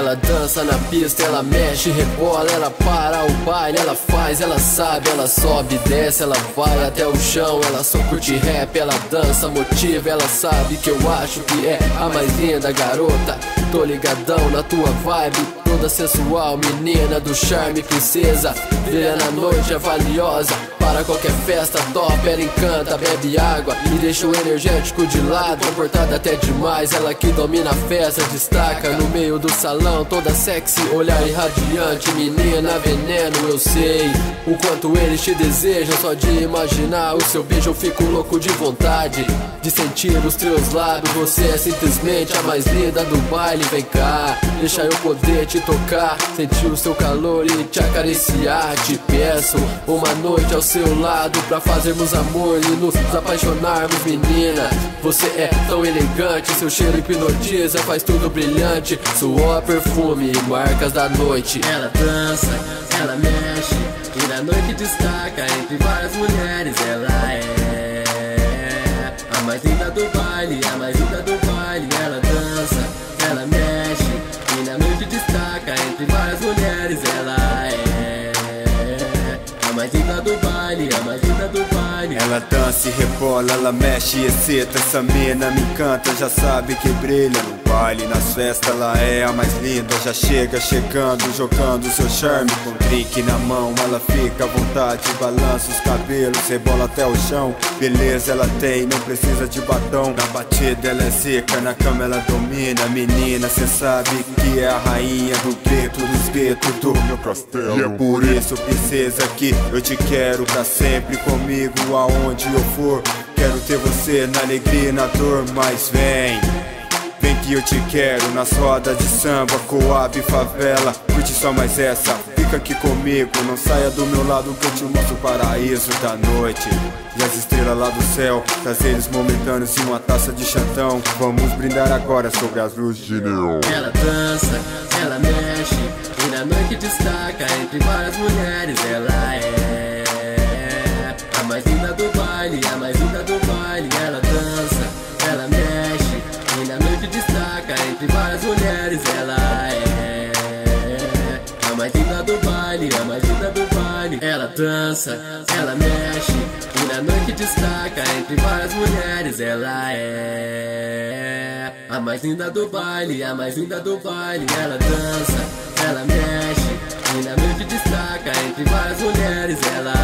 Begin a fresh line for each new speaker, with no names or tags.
Ela dança na pista, ela mexe, rebola, ela para o baile, ela faz, ela sabe, ela sobe, desce, ela vai até o chão. Ela só curte rap, ela dança, motiva, ela sabe que eu acho que é a mais linda garota. Tô ligadão na tua vibe, toda sensual, menina do charme, princesa. Brilha na noite, é valiosa para qualquer festa top. Ela encanta, bebe água e deixa o energético de lado. Comportada até demais, ela que domina a festa, destaca no meio do salão, toda sexy, olhar irradiante. Menina veneno, eu sei o quanto eles te desejam. Só de imaginar o seu beijo eu fico louco de vontade de sentir os teus lábios. Você é simplesmente a mais linda do baile. Vem cá, deixa eu poder te tocar, sentir o seu calor e te acariciar. Te peço uma noite ao seu lado pra fazermos amor e nos apaixonarmos, menina. Você é tão elegante, seu cheiro hipnotiza, faz tudo brilhante. Suor, perfume e marcas da noite.
Ela dança, ela mexe e na noite destaca entre várias mulheres. Ela é a mais linda do baile, a mais linda do baile. Ela dança, ela mexe e na noite destaca entre várias mulheres. Ela é a mais linda do baile, a mais linda do baile.
Ela dança e rebola, ela mexe e excita. Essa mina me encanta, já sabe que brilha no baile. Nas festas ela é a mais linda, já chega chegando, jogando seu charme. Com drink na mão ela fica à vontade, balança os cabelos, rebola até o chão. Beleza ela tem, não precisa de batom. Na batida ela é seca, na cama ela domina. Menina, cê sabe que é a rainha do gueto, dos guetos do meu castelo. E é por isso, princesa, que eu te quero pra sempre comigo, aonde eu for. Quero ter você na alegria e na dor, mas vem que eu te quero nas rodas de samba, Coab, favela. Curte só mais essa, fica aqui comigo, não saia do meu lado que eu te mostro o paraíso da noite. E as estrelas lá do céu, prazeres momentâneos e uma taça de chantão. Vamos brindar agora sobre as luzes de neon.
Ela dança, ela mexe e na noite destaca entre várias mulheres. Ela é a mais linda do baile, a mais linda do baile. Ela dança, ela mexe e na noite destaca entre várias mulheres. Ela é a mais linda do baile, a mais linda do baile. Ela dança, ela mexe e na noite destaca entre várias mulheres. Ela é a mais linda do baile, a mais linda do baile. Ela dança, ela mexe e na noite destaca entre várias mulheres. Ela